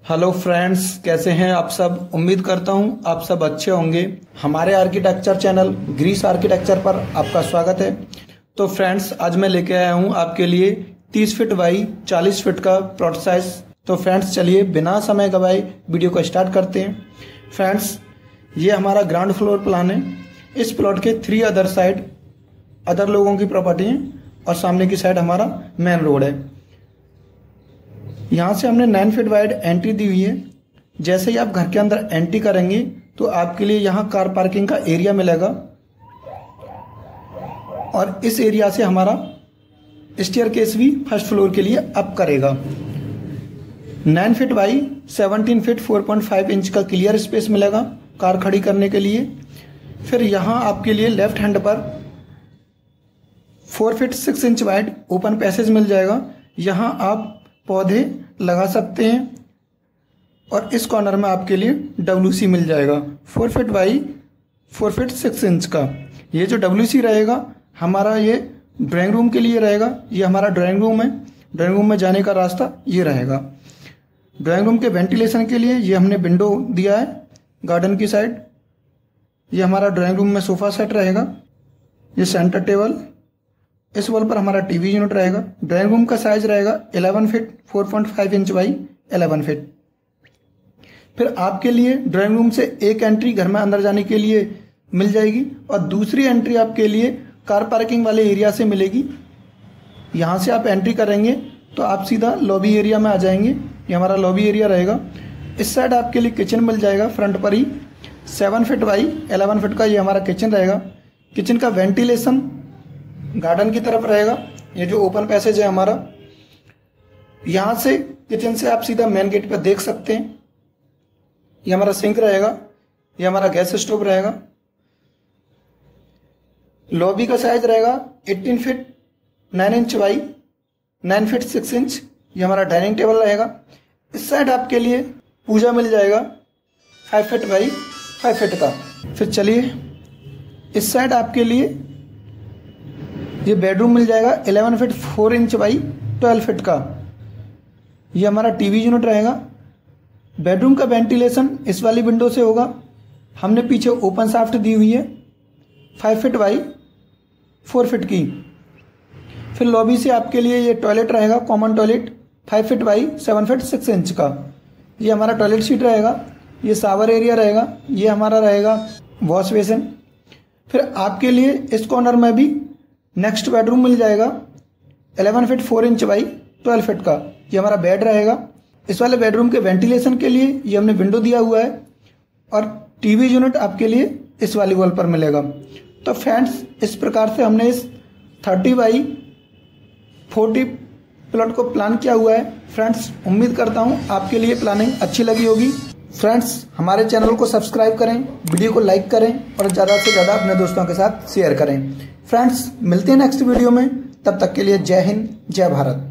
Hello friends, कैसे हैं आप सब। उम्मीद करता हूं आप सब अच्छे होंगे। हमारे आर्किटेक्चर चैनल ग्रीस आर्किटेक्चर पर आपका स्वागत है। तो फ्रेंड्स, आज मैं लेके आया हूं आपके लिए 30 फीट बाई 40 फीट का प्लॉट साइज। तो फ्रेंड्स, चलिए बिना समय गवाए वीडियो को स्टार्ट करते हैं। फ्रेंड्स, ये हमारा ग्राउंड फ्लोर प्लान है। इस प्लॉट के 3 अदर साइड अदर लोगों की प्रॉपर्टी है और सामने की साइड हमारा मेन रोड है। यहाँ से हमने 9 फीट वाइड एंट्री दी हुई है। जैसे ही आप घर के अंदर एंट्री करेंगे तो आपके लिए यहाँ कार पार्किंग का एरिया मिलेगा और इस एरिया से हमारा स्टेयरकेस भी फर्स्ट फ्लोर के लिए अप करेगा। 9 फीट बाई 17 फीट 4.5 इंच का क्लियर स्पेस मिलेगा कार खड़ी करने के लिए। फिर यहाँ आपके लिए लेफ्ट हैंड पर 4 feet 6 inch wide open passage मिल जाएगा। यहाँ आप पौधे लगा सकते हैं और इस कॉर्नर में आपके लिए WC मिल जाएगा 4 फीट बाई 4 फीट 6 इंच का। ये जो WC रहेगा हमारा ये ड्राइंग रूम के लिए रहेगा। ये हमारा ड्राइंग रूम है। ड्राइंग रूम में जाने का रास्ता ये रहेगा। ड्राइंग रूम के वेंटिलेशन के लिए ये हमने विंडो दिया है गार्डन की साइड। ये हमारा ड्राइंग रूम में सोफा सेट रहेगा। ये सेंटर टेबल, इस वॉल पर हमारा टीवी यूनिट रहेगा। ड्राइंग रूम का साइज रहेगा 11 फीट 4.5 इंच बाई 11 फीट। फिर आपके लिए ड्राइंग रूम से एक एंट्री घर में अंदर जाने के लिए मिल जाएगी और दूसरी एंट्री आपके लिए कार पार्किंग वाले एरिया से मिलेगी। यहाँ से आप एंट्री करेंगे तो आप सीधा लॉबी एरिया में आ जाएंगे। ये हमारा लॉबी एरिया रहेगा। इस साइड आपके लिए किचन मिल जाएगा फ्रंट पर ही। 7 फीट बाई 11 फीट का ये हमारा किचन रहेगा। किचन का वेंटिलेशन गार्डन की तरफ रहेगा। ये जो ओपन पैसेज है हमारा, यहाँ से किचन से आप सीधा मेन गेट पर देख सकते हैं। ये हमारा सिंक रहेगा। ये हमारा गैस स्टोव रहेगा। लॉबी का साइज रहेगा 18 feet 9 inch by 9 feet 6 inch. ये हमारा डाइनिंग टेबल रहेगा। इस साइड आपके लिए पूजा मिल जाएगा 5 फीट बाई 5 फीट का। फिर चलिए इस साइड आपके लिए ये बेडरूम मिल जाएगा 11 फीट 4 इंच बाई 12 फीट का। ये हमारा टीवी यूनिट रहेगा। बेडरूम का वेंटिलेशन इस वाली विंडो से होगा। हमने पीछे ओपन शाफ्ट दी हुई है 5 फीट बाई 4 फीट की। फिर लॉबी से आपके लिए ये टॉयलेट रहेगा, common toilet 5 feet by 7 feet 6 inch का। ये हमारा टॉयलेट सीट रहेगा। ये शावर एरिया रहेगा। ये हमारा रहेगा वॉश बेसिन। फिर आपके लिए इस कॉर्नर में भी नेक्स्ट बेडरूम मिल जाएगा 11 फीट 4 इंच बाई 12 फीट का। ये हमारा बेड रहेगा। इस वाले बेडरूम के वेंटिलेशन के लिए ये हमने विंडो दिया हुआ है और टीवी यूनिट आपके लिए इस वाली वॉल पर मिलेगा। तो फ्रेंड्स, इस प्रकार से हमने इस 30 बाई 40 प्लॉट को प्लान किया हुआ है। फ्रेंड्स, उम्मीद करता हूँ आपके लिए प्लानिंग अच्छी लगी होगी। फ्रेंड्स, हमारे चैनल को सब्सक्राइब करें, वीडियो को लाइक करें और ज़्यादा से ज़्यादा अपने दोस्तों के साथ शेयर करें। फ्रेंड्स, मिलते हैं नेक्स्ट वीडियो में। तब तक के लिए जय हिंद, जय भारत।